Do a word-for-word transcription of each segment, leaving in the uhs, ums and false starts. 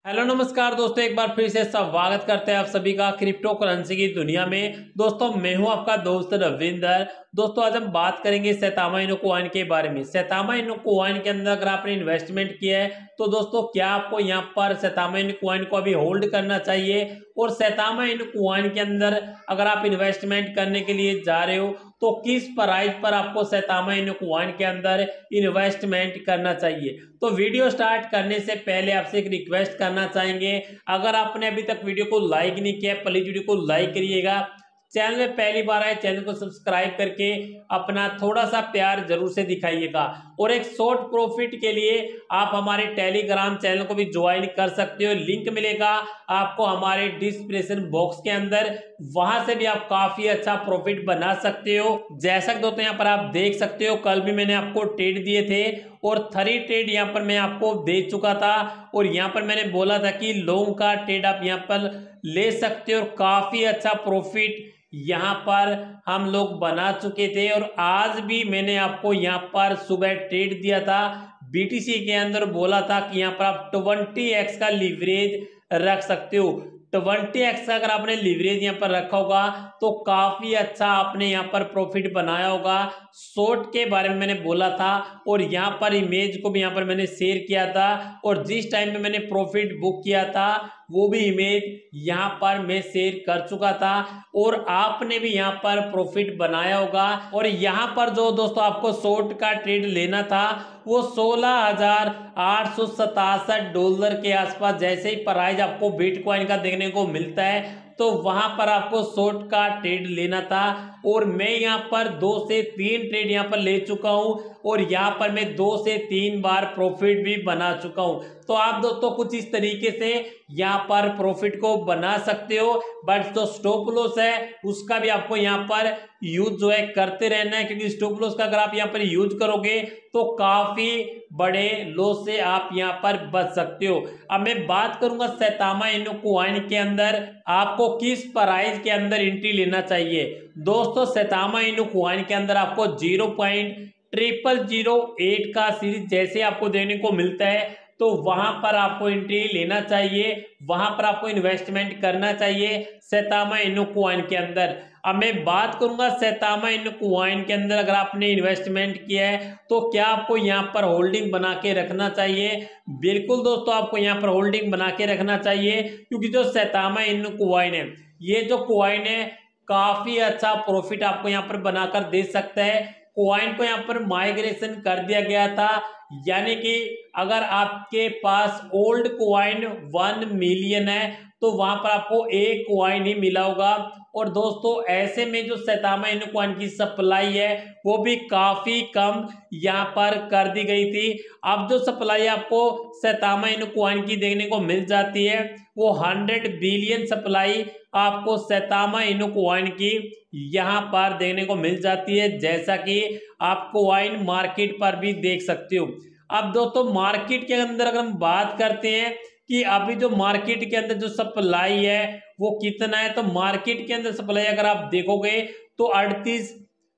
Hello नमस्कार दोस्तों, एक बार फिर से स्वागत करते हैं आप सभी का क्रिप्टो करेंसी की दुनिया में। दोस्तों मैं हूं आपका दोस्त रविंदर। दोस्तों आज हम बात करेंगे सैतामा इनो कॉइन के बारे में। सैतामा इनो कॉइन के अंदर अगर आपने इन्वेस्टमेंट किया है तो दोस्तों क्या आपको यहां पर सैतामा इनो कॉइन को अभी होल्ड करना चाहिए, और सैतामा इनो कॉइन के अंदर अगर आप इन्वेस्टमेंट करने के लिए जा रहे हो तो किस प्राइस पर आपको सैतामा इनो कॉइन के अंदर इन्वेस्टमेंट करना चाहिए। तो वीडियो स्टार्ट करने से पहले आपसे एक रिक्वेस्ट करना चाहेंगे, अगर आपने अभी तक वीडियो को लाइक नहीं किया प्लीज वीडियो को लाइक करिएगा। चैनल में पहली बार आए चैनल को सब्सक्राइब करके अपना थोड़ा सा प्यार जरूर से दिखाइएगा। और एक शॉर्ट प्रॉफिट के लिए आप हमारे टेलीग्राम चैनल को भी ज्वाइन कर सकते हो, लिंक मिलेगा आपको हमारे डिस्क्रिप्शन बॉक्स के अंदर, वहां से भी आप काफी अच्छा प्रॉफिट बना सकते हो। जैसा कि दोस्तों यहाँ पर आप देख सकते हो, कल भी मैंने आपको ट्रेड दिए थे और थ्री ट्रेड यहाँ पर मैं आपको दे चुका था, और यहाँ पर मैंने बोला था कि लॉन्ग का ट्रेड आप यहाँ पर ले सकते हो और काफी अच्छा प्रॉफिट यहाँ पर हम लोग बना चुके थे। और आज भी मैंने आपको यहाँ पर सुबह ट्रेड दिया था बीटीसी के अंदर, बोला था कि यहाँ पर आप ट्वेंटी एक्स का लीवरेज रख सकते हो। ट्वेंटी एक्स का अगर आपने लीवरेज यहाँ पर रखा होगा तो काफी अच्छा आपने यहाँ पर प्रॉफिट बनाया होगा। शॉर्ट के बारे में मैंने बोला था और यहाँ पर इमेज को भी यहाँ पर मैंने शेयर किया था, और जिस टाइम में मैंने प्रॉफिट बुक किया था वो भी इमेज यहाँ पर मैं शेयर कर चुका था, और आपने भी यहाँ पर प्रॉफिट बनाया होगा। और यहाँ पर जो दोस्तों आपको शॉर्ट का ट्रेड लेना था वो सोलह हजार आठ सौ सतासठ डॉलर के आसपास जैसे ही प्राइस आपको बिटकॉइन का देखने को मिलता है तो वहां पर आपको शॉर्ट का ट्रेड लेना था। और मैं यहाँ पर दो से तीन ट्रेड यहाँ पर ले चुका हूँ, और यहाँ पर मैं दो से तीन बार प्रॉफिट भी बना चुका हूँ। तो आप दोस्तों कुछ इस तरीके से यहाँ पर प्रॉफिट को बना सकते हो, बट जो स्टॉप लॉस है उसका भी आपको यहाँ पर यूज जो है करते रहना है, क्योंकि स्टॉप लॉस का अगर आप यहाँ पर यूज करोगे तो काफी बड़े लॉस से आप यहाँ पर बच सकते हो। अब मैं बात करूंगा सैतामा इनो कॉइन के अंदर आपको किस प्राइस के अंदर एंट्री लेना चाहिए। दोस्तों सैतामा इनो कॉइन के अंदर आपको zero point triple zero eight का सीरीज जैसे आपको देने को मिलता है तो वहां पर आपको एंट्री लेना चाहिए, वहां पर आपको इन्वेस्टमेंट करना चाहिए सैतामा इनो कॉइन के अंदर। अब मैं बात करूंगा सैतामा इनो कॉइन के अंदर अगर आपने इन्वेस्टमेंट किया है तो क्या आपको यहाँ पर होल्डिंग बना के रखना चाहिए। बिल्कुल दोस्तों आपको यहाँ पर होल्डिंग बना के रखना चाहिए, क्योंकि जो सैतामा इनो कॉइन है ये जो कॉइन है काफी अच्छा प्रॉफिट आपको यहाँ पर बनाकर दे सकता है। कॉइन को यहाँ पर माइग्रेशन कर दिया गया था, यानी कि अगर आपके पास ओल्ड कॉइन वन मिलियन है तो वहां पर आपको एक कॉइन ही मिला होगा। और दोस्तों ऐसे में जो सैतामा इनो कॉइन की सप्लाई है वो भी काफी कम यहाँ पर कर दी गई थी। अब जो सप्लाई आपको सैतामा इनो कॉइन की देखने को मिल जाती है वो हंड्रेड बिलियन सप्लाई आपको सैतामा इनो कॉइन की यहाँ पर देखने को मिल जाती है, जैसा कि आप कॉइन मार्केट पर भी देख सकते हो। अब दोस्तों मार्केट के अंदर अगर हम बात करते हैं कि अभी जो मार्केट के अंदर जो सप्लाई है वो कितना है, तो मार्केट के अंदर सप्लाई अगर आप देखोगे तो अड़तीस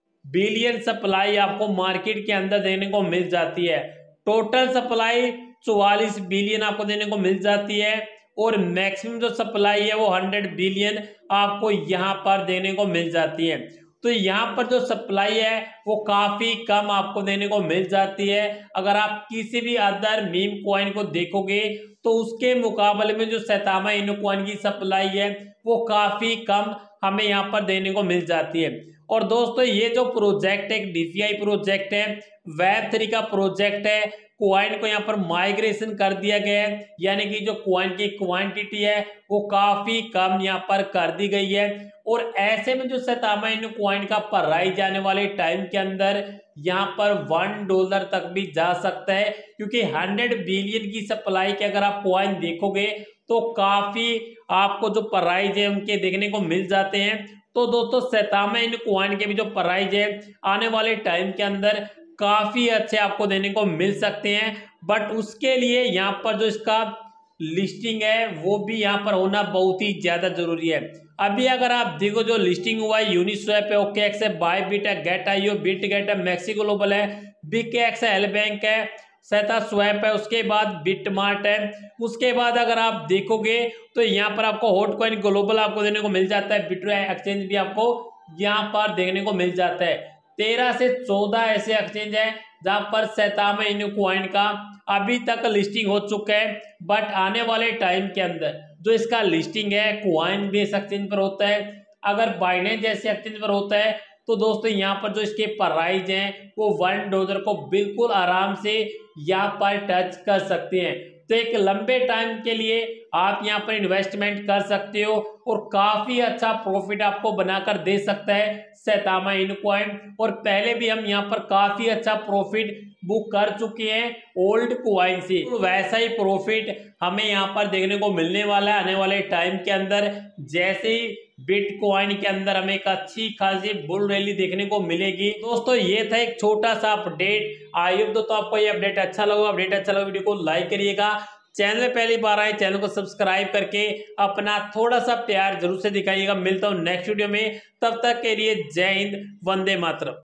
बिलियन सप्लाई आपको मार्केट के अंदर देने को मिल जाती है। टोटल सप्लाई चौवालीस बिलियन आपको देने को मिल जाती है, और मैक्सिमम जो सप्लाई है वो हंड्रेड बिलियन आपको यहाँ पर देने को मिल जाती है। तो यहाँ पर जो सप्लाई है वो काफी कम आपको देने को मिल जाती है। अगर आप किसी भी अदर मीम कॉइन को देखोगे तो उसके मुकाबले में जो सैतामा इनो कॉइन की सप्लाई है वो काफी कम हमें यहाँ पर देने को मिल जाती है। और दोस्तों ये जो प्रोजेक्ट है एक डीफीआई प्रोजेक्ट है, वेब थ्री का प्रोजेक्ट है, कॉइन को यहाँ पर माइग्रेशन कर दिया गया है, यानी कि जो कॉइन की क्वांटिटी है वो काफी कम यहाँ पर कर दी गई है। और ऐसे में जो सैतामा इनो कॉइन का प्राइस जाने वाले टाइम के अंदर यहाँ पर वन डॉलर तक भी जा सकता है, क्योंकि हंड्रेड बिलियन की सप्लाई के अगर आप कॉइन देखोगे तो काफी आपको जो प्राइस है उनके देखने को मिल जाते हैं। तो दोस्तों सैतामा इनो कॉइन के भी जो प्राइस है आने वाले टाइम के अंदर काफी अच्छे आपको देने को मिल सकते हैं, बट उसके लिए यहाँ पर जो इसका लिस्टिंग है वो भी यहाँ पर होना बहुत ही ज्यादा जरूरी है। अभी अगर आप देखो जो लिस्टिंग हुआ है यूनिस्वैप है, ओकेएक्स है, बायबिट है, गेट आईओ, बिट गेट है, मैक्सी ग्लोबल है, बीकेएक्स है, एल बैंक है, सेटा स्वैप है, उसके बाद बिटमार्ट है, उसके बाद अगर आप देखोगे तो यहाँ पर आपको हॉट कॉइन ग्लोबल आपको देने को मिल जाता है, बिट्रो एक्सचेंज भी आपको यहाँ पर देखने को मिल जाता है। तेरह से चौदह ऐसे एक्सचेंज है जहां पर सैतामा इनु कॉइन का अभी तक लिस्टिंग हो चुका है, बट आने वाले टाइम के अंदर जो इसका लिस्टिंग है कॉइन बेस एक्सचेंज पर होता है, अगर बाइनेंस जैसे एक्सचेंज पर होता है तो दोस्तों यहाँ पर जो इसके प्राइस हैं वो वन डॉलर को बिल्कुल आराम से यहाँ पर टच कर सकते हैं। तो एक लंबे टाइम के लिए आप यहाँ पर इन्वेस्टमेंट कर सकते हो और काफी अच्छा प्रॉफिट आपको बनाकर दे सकता है सैतामा इनु कॉइन। और पहले भी हम यहाँ पर काफी अच्छा प्रॉफिट बुक कर चुके हैं ओल्ड कॉइन से, तो वैसा ही प्रॉफिट हमें यहाँ पर देखने को मिलने वाला है आने वाले टाइम के अंदर। जैसे ही बिटकॉइन के अंदर हमें एक अच्छी खासी बुल रैली देखने को मिलेगी। दोस्तों ये था एक छोटा सा अपडेट। आई होप दोस्तों आपको ये अपडेट अच्छा लगा। अपडेट अच्छा लगा वीडियो को लाइक करिएगा, चैनल में पहली बार आए चैनल को सब्सक्राइब करके अपना थोड़ा सा प्यार जरूर से दिखाइएगा। मिलता हूँ नेक्स्ट वीडियो में, तब तक के लिए जय हिंद, वंदे मातरम।